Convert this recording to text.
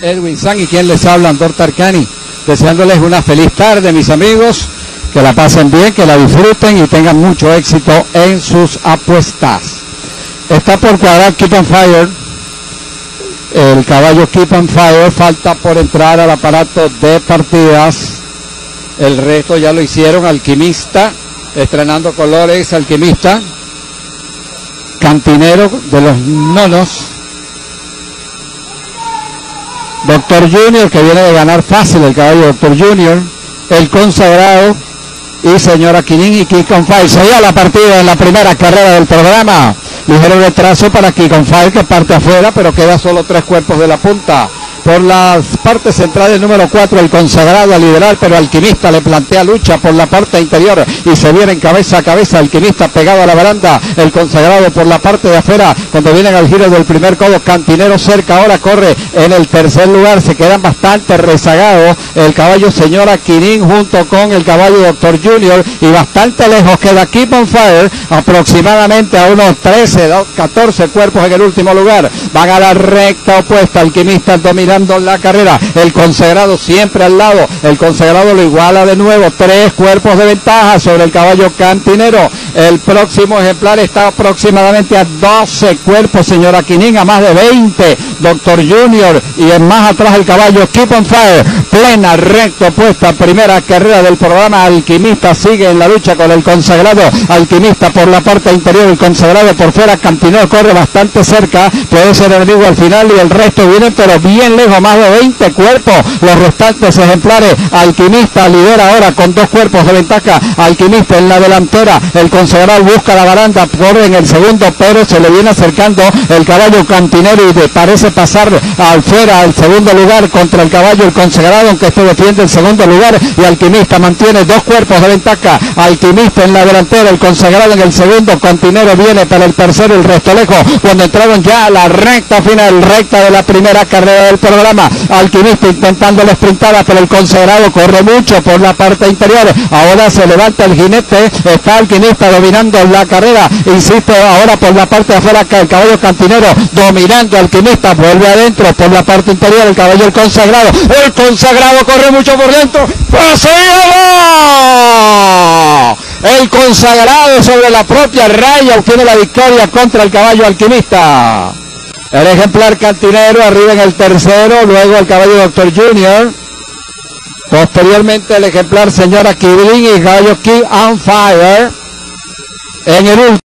Edwin San y quien les habla, Andor Tarcani, deseándoles una feliz tarde, mis amigos, que la pasen bien, que la disfruten y tengan mucho éxito en sus apuestas. Está por cuadrar Keep on Fire, el caballo Keep on Fire, falta por entrar al aparato de partidas, el resto ya lo hicieron. Alquimista, estrenando colores, Alquimista, Cantinero de los nonos, Doctor Junior, que viene de ganar fácil el caballo Doctor Junior, el Consagrado y Señora Quinín y Keep on Fire. Sería la partida en la primera carrera del programa. Ligero retraso para Keep on Fire, que parte afuera, pero queda solo 3 cuerpos de la punta. Por la parte central, el número 4, el Consagrado a liderar, pero Alquimista le plantea lucha por la parte interior y se vienen cabeza a cabeza. Alquimista pegado a la baranda, el Consagrado por la parte de afuera, cuando vienen al giro del primer codo. Cantinero cerca, ahora corre en el tercer lugar, se quedan bastante rezagados el caballo Señora Quinín junto con el caballo Doctor Junior, y bastante lejos queda Keep on Fire, aproximadamente a unos 13, 14 cuerpos en el último lugar. Van a la recta opuesta, Alquimista dominando la carrera, el Consagrado siempre al lado, el Consagrado lo iguala de nuevo, 3 cuerpos de ventaja sobre el caballo Cantinero. El próximo ejemplar está aproximadamente a 12 cuerpos, Señora Quinín, a más de 20, Doctor Junior, y en más atrás el caballo Keep on Fire, plena recta opuesta, primera carrera del programa. Alquimista sigue en la lucha con el Consagrado, Alquimista por la parte interior, el Consagrado por fuera, Cantinero corre bastante cerca, puede ser enemigo al final, y el resto viene pero bien lejos, más de 20 cuerpos, los restantes ejemplares. Alquimista lidera ahora con 2 cuerpos de ventaja, Alquimista en la delantera, el Consagrado busca la baranda, corre en el segundo, pero se le viene acercando el caballo Cantinero y parece pasar al fuera al segundo lugar contra el caballo el Consagrado, aunque este defiende el segundo lugar, y Alquimista mantiene 2 cuerpos de ventaja. Alquimista en la delantera, el Consagrado en el segundo, Cantinero viene para el tercero, el resto lejos, cuando entraron ya a la recta final, recta de la primera carrera del programa. Alquimista intentando la sprintada, pero el Consagrado corre mucho por la parte interior. Ahora se levanta el jinete, está Alquimista dominando la carrera, insiste ahora por la parte de afuera, el caballo Cantinero dominando. Alquimista vuelve adentro por la parte interior, el caballo el Consagrado corre mucho por dentro, el Consagrado sobre la propia raya obtiene la victoria contra el caballo Alquimista. El ejemplar Cantinero arriba en el tercero, luego el caballo Doctor Junior, posteriormente el ejemplar Señora Quinín y el caballo Keep on Fire en el último.